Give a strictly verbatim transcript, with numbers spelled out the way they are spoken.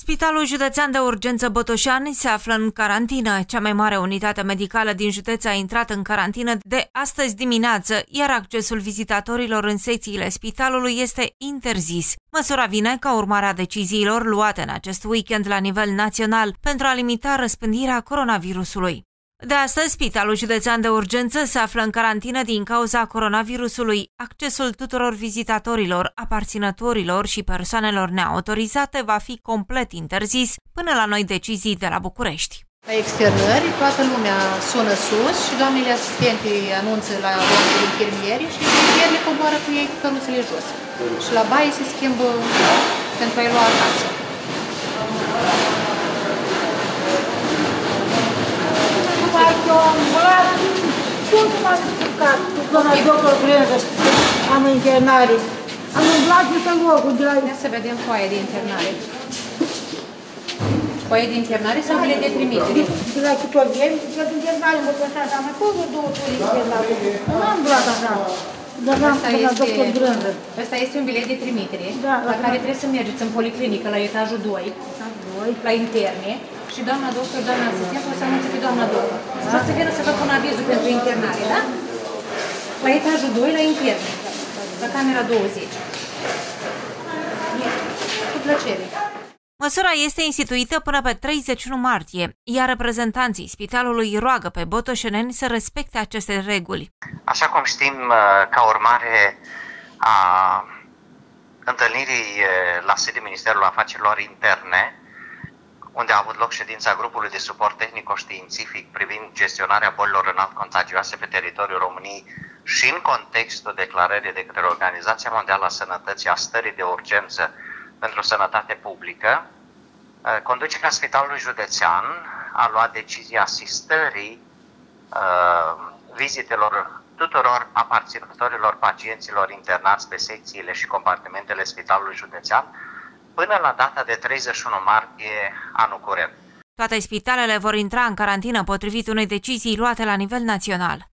Spitalul Județean de Urgență Botoșani se află în carantină. Cea mai mare unitate medicală din județ a intrat în carantină de astăzi dimineață, iar accesul vizitatorilor în secțiile spitalului este interzis. Măsura vine ca urmare a deciziilor luate în acest weekend la nivel național pentru a limita răspândirea coronavirusului. De astăzi, Spitalul Județean de Urgență se află în carantină din cauza coronavirusului. Accesul tuturor vizitatorilor, aparținătorilor și persoanelor neautorizate va fi complet interzis până la noi decizii de la București. La externări, toată lumea sună sus și doamnele asistente anunță la doamnele infirmieri și infirmierile coboară cu ei cu căruțele jos. Și la baie se schimbă pentru a-i lua acasă. Cum m-am descurcat cu doamna doctor Brânză, am internare. Am umblat de pe locul de la... Ia să vedem foaia de internare. Foaia de internare sau bilet de trimitere? De la Chitoveni, de internare mă constați, am mai fost vreo două turi de internare. Nu am umblat așa, dar am doamna doctor Brânză. Ăsta este un bilet de trimitere, da, la care trebuie să mergeți în policlinică, la etajul doi, la interne. Și doamna doctor, doamna asistent, o să anunțe pe doamna doctor. Și o să vină să vă pun avizul pentru internare, da? La etajul doi, la interne, la camera douăzeci. Cu plăcere. Măsura este instituită până pe treizeci și unu martie, iar reprezentanții spitalului roagă pe botoșeneni să respecte aceste reguli. Așa cum știm, ca urmare a întâlnirii la sediul Ministerului Afacerilor Interne, unde a avut loc ședința grupului de suport tehnico-științific privind gestionarea bolilor înalt contagioase pe teritoriul României și în contextul declarării de către Organizația Mondială a Sănătății a stării de urgență pentru sănătate publică, conducerea Spitalului Județean a luat decizia asistării uh, vizitelor tuturor aparținătorilor pacienților internați pe secțiile și compartimentele Spitalului Județean până la data de treizeci și unu martie anul curent. Toate spitalele vor intra în carantină potrivit unei decizii luate la nivel național.